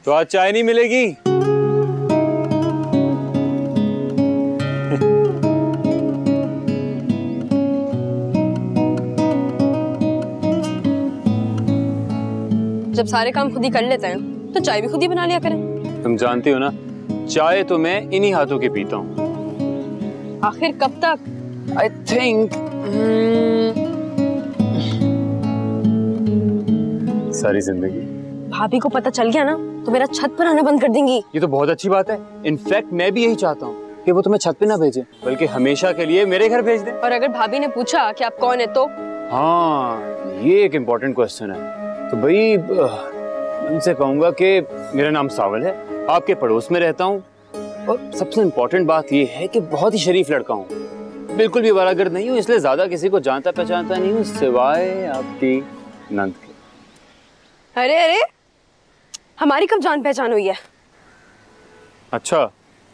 तो आज चाय नहीं मिलेगी। जब सारे काम खुद ही कर लेते हैं तो चाय भी खुद ही बना लिया करें। तुम जानती हो ना, चाय तो मैं इन्हीं हाथों के पीता हूँ। आखिर कब तक? I think सारी जिंदगी। भाभी को पता चल गया ना तो मेरा छत पर आना बंद कर देंगी। ये तो बहुत अच्छी बात है। इनफैक्ट मैं भी यही चाहता हूँ कि वो तुम्हें छत पे ना भेजे, बल्कि हमेशा के लिए मेरे घर भेज दे। और अगर भाभी ने पूछा कि आप कौन है तो? हाँ, ये एक इम्पोर्टेंट क्वेश्चन है। तो भाई उनसे कहूंगा कि मेरा नाम सावल है, आपके पड़ोस में रहता हूँ, और सबसे इम्पोर्टेंट बात ये है कि बहुत ही शरीफ लड़का हूँ, बिल्कुल भी अवारागर्द नहीं हूँ, इसलिए ज्यादा किसी को जानता पहचानता नहीं हूँ सिवाय आपकी नंद के। अरे अरे, हमारी कब जान पहचान हुई है? अच्छा,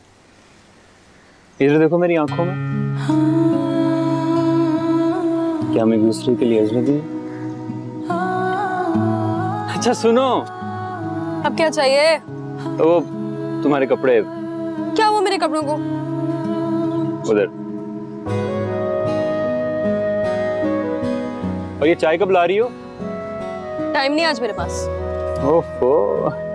इधर देखो मेरी आंखों में, क्या हम एक दूसरे के लिए अजनबी हैं? अच्छा सुनो, अब क्या चाहिए? वो तुम्हारे कपड़े। क्या हुआ मेरे कपड़ों को? उधर। और ये चाय कब ला रही हो? टाइम नहीं आज मेरे पास। ओहो।